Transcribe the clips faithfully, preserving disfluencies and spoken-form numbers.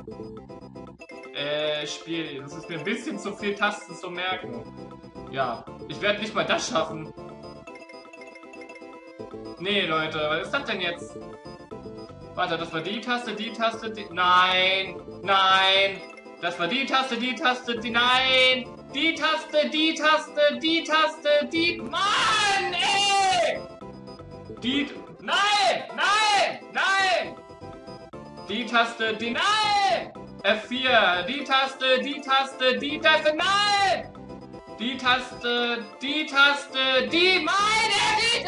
Äh, Spiel. Das ist mir ein bisschen zu viel Tasten zu merken. Ja, ich werde nicht mal das schaffen. Nee, Leute, was ist das denn jetzt? Warte, das war die Taste, die Taste, die... Nein! Nein! Das war die Taste, die Taste, die... Nein! Die Taste, die Taste, die Taste, die... Mann, ey! Die... Nein! Nein! Nein! Die Taste, die... Nein! F vier. Die Taste, die Taste, die Taste... Nein! Die Taste, die Taste, die... Meine Güte!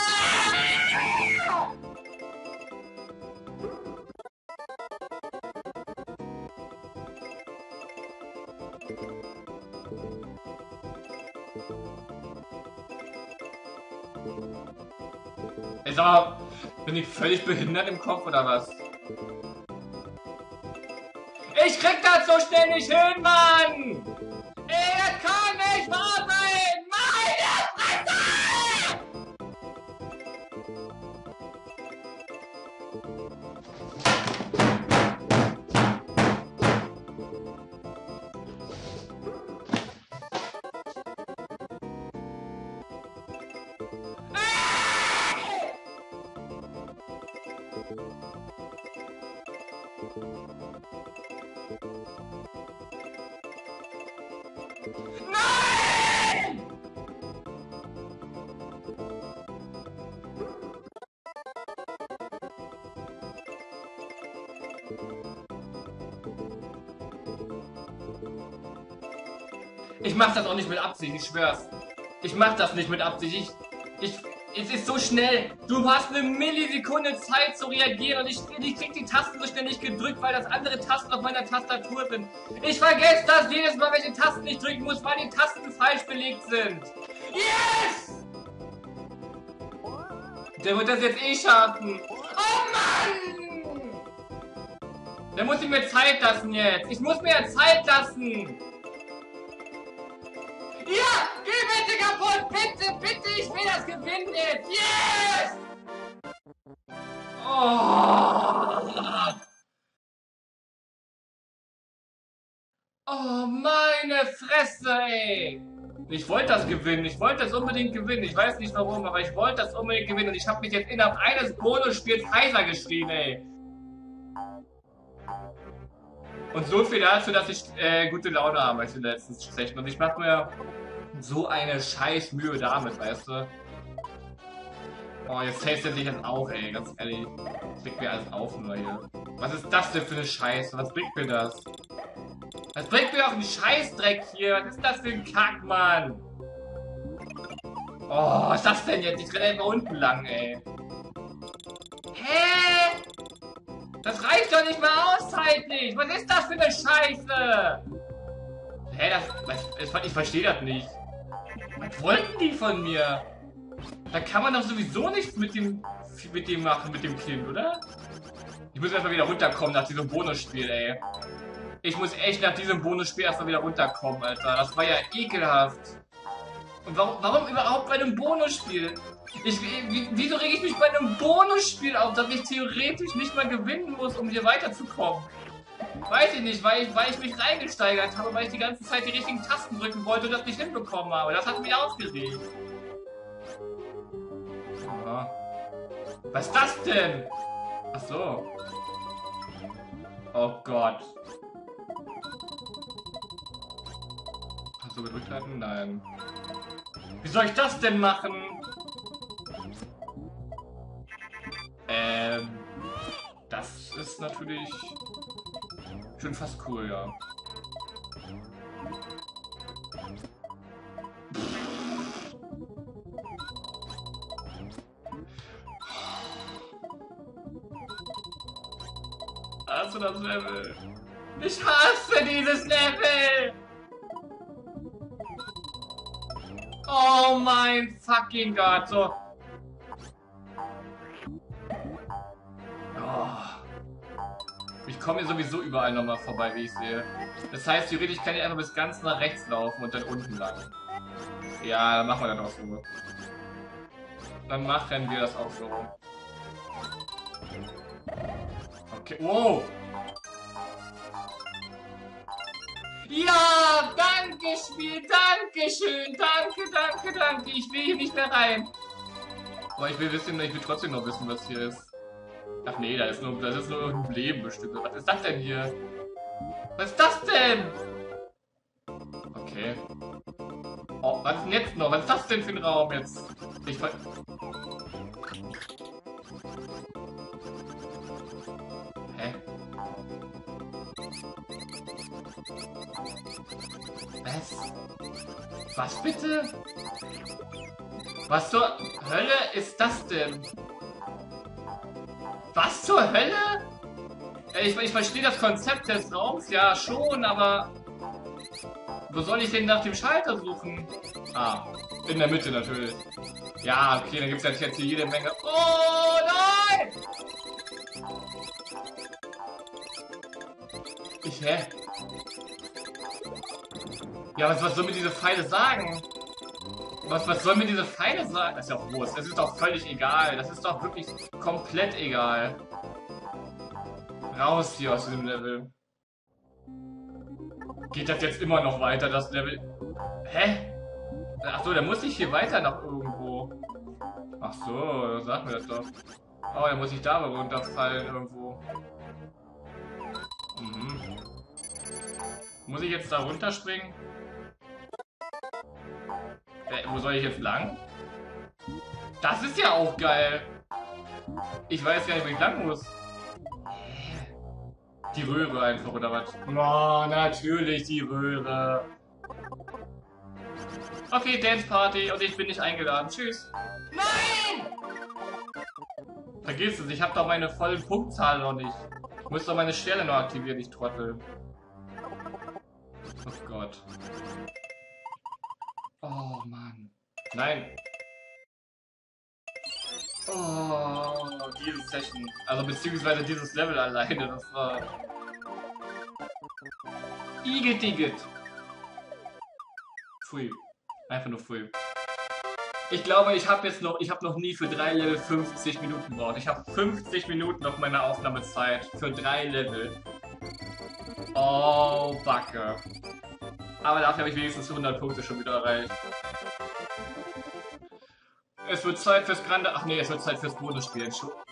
Ist aber, bin ich völlig behindert im Kopf oder was? Ich krieg das so schnell nicht hin, Mann! Ey, das kann nicht wahr sein! Meine Fresse! Nein! Ich mach das auch nicht mit Absicht, ich schwör's. Ich mach das nicht mit Absicht. Ich, ich, es ist so schnell. Du hast eine Millisekunde Zeit zu reagieren und ich, ich krieg die Tasten so schnell nicht gedrückt, weil das andere Tasten auf meiner Tastatur sind. Ich vergesse das jedes Mal, wenn ich die Tasten nicht drücken muss, weil die Tasten falsch belegt sind. Yes! Der wird das jetzt eh schaffen. Oh Mann! Der muss ich mir Zeit lassen jetzt. Ich muss mir Zeit lassen. Ja! Geh bitte kaputt! Bitte, bitte! Ich will das gewinnen jetzt! Yes! Oh! Oh, meine Fresse, ey! Ich wollte das gewinnen. Ich wollte das unbedingt gewinnen. Ich weiß nicht warum, aber ich wollte das unbedingt gewinnen. Und ich habe mich jetzt innerhalb eines Bonusspiels heiser geschrien, ey. Und so viel dazu, dass ich äh, gute Laune habe als in der letzten Session. Und ich mache mir so eine scheiß Mühe damit, weißt du? Oh, jetzt tastet sich das auch, ey, ganz ehrlich. Das bringt mir alles auf nur hier. Was ist das denn für eine Scheiße? Was bringt mir das? Was bringt mir auch einen Scheißdreck hier? Was ist das für ein Kack, Mann? Oh, was ist das denn jetzt? Ich renne einfach unten lang, ey. Hä? Das reicht doch nicht mal aus zeitlich. Was ist das für eine Scheiße? Hä, das, das, ich verstehe das nicht. Was wollten die von mir? Da kann man doch sowieso nichts mit dem, mit dem machen, mit dem Kind, oder? Ich muss erstmal wieder runterkommen nach diesem Bonusspiel, ey. Ich muss echt nach diesem Bonusspiel erstmal wieder runterkommen, Alter. Das war ja ekelhaft. Und warum, warum überhaupt bei einem Bonusspiel? Ich, wie, wieso rege ich mich bei einem Bonusspiel auf, dass ich theoretisch nicht mal gewinnen muss, um hier weiterzukommen? Weiß ich nicht, weil ich, weil ich mich reingesteigert habe, weil ich die ganze Zeit die richtigen Tasten drücken wollte und das nicht hinbekommen habe. Das hat mich aufgeregt. Ja. Was ist das denn? Ach so. Oh Gott. Kannst du gedrückt halten? Nein. Wie soll ich das denn machen? Ähm. Das ist natürlich schon fast cool, ja. Hast du das Level? Ich hasse dieses Level! Oh mein fucking Gott, so. Oh. Ich komme hier sowieso überall nochmal vorbei, wie ich sehe. Das heißt, theoretisch kann ich einfach bis ganz nach rechts laufen und dann unten lang. Ja, dann machen wir das auch so. Dann machen wir das auch so. Okay, wow! Ja, danke Spiel, danke schön, danke, danke, danke. Ich will hier nicht mehr rein. Aber ich will wissen, ich will trotzdem noch wissen, was hier ist. Ach nee, da ist nur, das ist nur ein Leben bestimmt. Was ist das denn hier? Was ist das denn? Okay. Oh, was ist denn jetzt noch? Was ist das denn für ein Raum jetzt? Ich ver... Hä? Was? Was bitte? Was zur Hölle ist das denn? Was zur Hölle? Ich, ich verstehe das Konzept des Raums ja schon, aber... Wo soll ich denn nach dem Schalter suchen? Ah, in der Mitte natürlich. Ja, okay, dann gibt es jetzt hier jede Menge... Oh nein! Ich, hä? Ja, was, was soll mir diese Pfeile sagen? Was, was soll mir diese Pfeile sagen? Das ist ja auch Wurst. Das ist doch völlig egal. Das ist doch wirklich komplett egal. Raus hier aus dem Level. Geht das jetzt immer noch weiter, das Level? Hä? Achso, da muss ich hier weiter nach irgendwo. Ach so, sag mir das doch. Oh, dann muss ich da runterfallen irgendwo. Mhm. Muss ich jetzt da runterspringen? Äh, wo soll ich jetzt lang? Das ist ja auch geil. Ich weiß gar nicht, wo ich lang muss. Die Röhre einfach, oder was? Oh, natürlich die Röhre. Okay, Dance Party und ich bin nicht eingeladen. Tschüss. Nein! Vergiss es, ich habe doch meine volle Punktzahl noch nicht. Ich muss doch meine Sterne noch aktivieren, ich Trottel. Oh Gott. Oh Mann. Nein. Oh, diese Session. Also beziehungsweise dieses Level alleine, das war... Igitt, Igitt. Pfui. Einfach nur pfui. Ich glaube, ich habe jetzt noch, ich habe noch nie für drei Level fünfzig Minuten gebraucht. Ich habe fünfzig Minuten auf meiner Aufnahmezeit für drei Level. Oh, Backe. Aber dafür habe ich wenigstens hundert Punkte schon wieder erreicht. Es wird Zeit fürs Grande... Ach nee, es wird Zeit fürs Bonusspiel.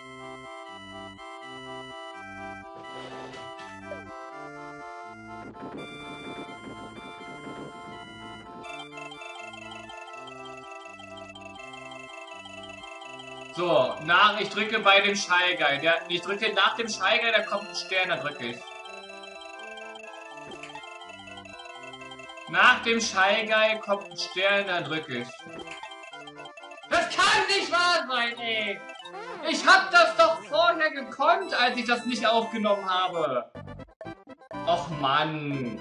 So, nach, ich drücke bei dem Shy Guy. Der, ich drücke nach dem Shy Guy, da kommt ein Stern, da drücke ich. Nach dem Shy Guy kommt ein Stern, da drücke ich. Das kann nicht wahr sein, ey! Ich hab das doch vorher gekonnt, als ich das nicht aufgenommen habe. Och Mann.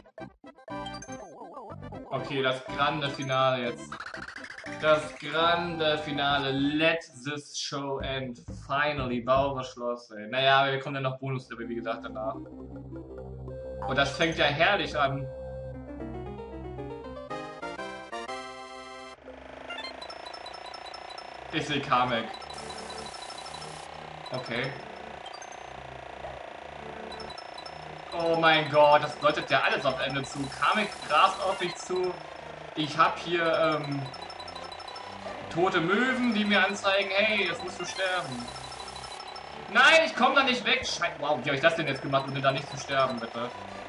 Okay, das grande Finale jetzt. Das grande Finale. Let this show end. Finally. Bauer Schloss, ey. Naja, wir kommen dann noch Bonuslevel, wie gesagt, danach. Und das fängt ja herrlich an. Ich sehe Kamek. Okay. Oh mein Gott, das deutet ja alles auf Ende zu. Kamek rast auf mich zu. Ich habe hier ähm, tote Möwen, die mir anzeigen, hey, jetzt musst du sterben. Nein, ich komme da nicht weg. Scheiße. Wow, wie habe ich das denn jetzt gemacht, ohne da nicht zu sterben, bitte?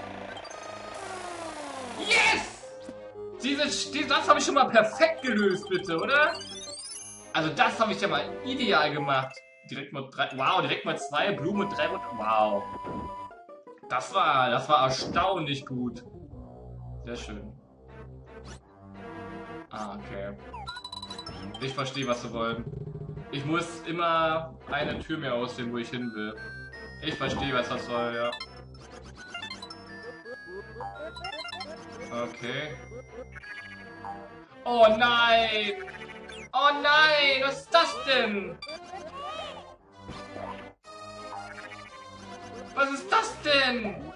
Yes! Dieses, das habe ich schon mal perfekt gelöst, bitte, oder? Also das habe ich ja mal ideal gemacht. Direkt mal drei. Wow, direkt mal zwei Blumen und drei. Wow. Das war, das war erstaunlich gut. Sehr schön. Ah, okay. Ich verstehe, was sie wollen. Ich muss immer eine Tür mehr aussehen, wo ich hin will. Ich verstehe, was das soll, ja. Okay. Oh nein! Oh nein, was ist das denn? Was ist das denn?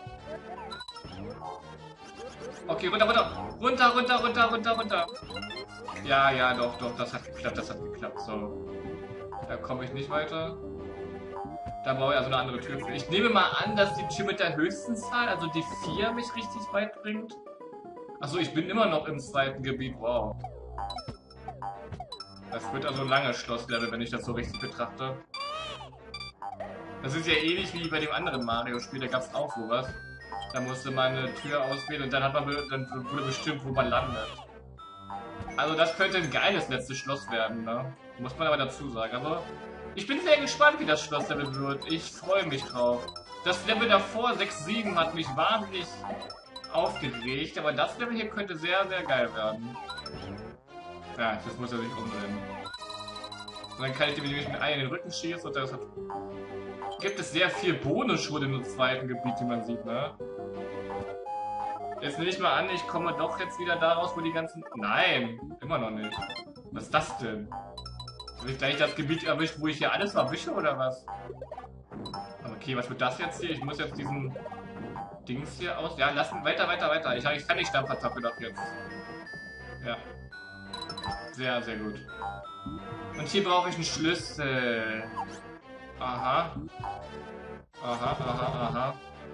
Okay, runter, runter. Runter, runter, runter, runter, runter. Ja, ja, doch, doch, das hat geklappt, das hat geklappt. So. Da komme ich nicht weiter. Da brauche ich also eine andere Tür für. Ich nehme mal an, dass die Tür mit der höchsten Zahl, also die vier, mich richtig weit bringt. Achso, ich bin immer noch im zweiten Gebiet. Wow. Das wird also ein langes Schlosslevel, wenn ich das so richtig betrachte. Das ist ja ähnlich wie bei dem anderen Mario-Spiel, da gab es auch sowas. Da musste man eine Tür auswählen und dann hat man dann wurde bestimmt, wo man landet. Also das könnte ein geiles letztes Schloss werden, ne? Muss man aber dazu sagen. Also ich bin sehr gespannt, wie das Schlosslevel wird. Ich freue mich drauf. Das Level davor, sechs sieben, hat mich wahnsinnig aufgeregt, aber das Level hier könnte sehr, sehr geil werden. Ja, das muss er sich umdrehen. Und dann kann ich dem nämlich mit Ei in den Rücken schießen und das hat... Gibt es sehr viel Bonus schon im zweiten Gebiet, wie man sieht, ne? Jetzt nehme ich mal an, ich komme doch jetzt wieder daraus, wo die ganzen... Nein, immer noch nicht. Was ist das denn? Habe ich gleich das Gebiet erwischt, wo ich hier alles erwische, oder was? Okay, was wird das jetzt hier? Ich muss jetzt diesen Dings hier aus... Ja, lassen, weiter, weiter, weiter. Ich, ich kann die Stampfattacke doch jetzt. Ja. Sehr, sehr gut. Und hier brauche ich einen Schlüssel. Aha. Aha, aha, aha.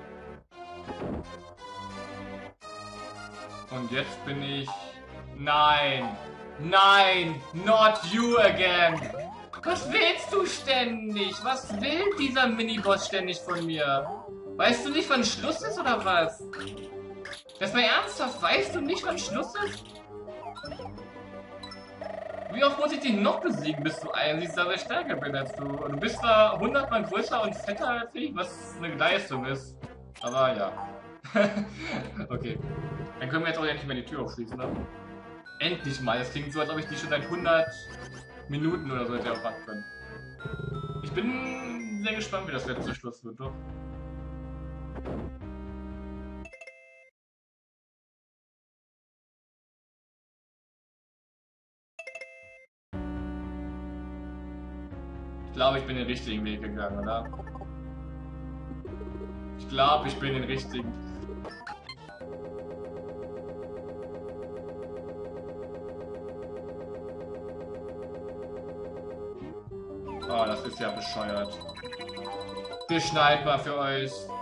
Und jetzt bin ich... Nein! Nein! Not you again! Was willst du ständig? Was will dieser Miniboss ständig von mir? Weißt du nicht, wann Schluss ist, oder was? Das mal ernsthaft? Weißt du nicht, wann Schluss ist? Wie oft muss ich dich noch besiegen, bis du einsiehst, dass ich stärker bin als du? Und du bist da hundertmal größer und fetter als ich, was eine Leistung ist. Aber ja. Okay. Dann können wir jetzt auch endlich mal die Tür aufschließen, ne? Endlich mal. Das klingt so, als ob ich die schon seit hundert Minuten oder so hätte aufmachen können. Ich bin sehr gespannt, wie das letzte Schluss wird, doch. Ich glaube, ich bin den richtigen Weg gegangen, oder? Ich glaube, ich bin den richtigen. Oh, das ist ja bescheuert. Wir schneiden mal für euch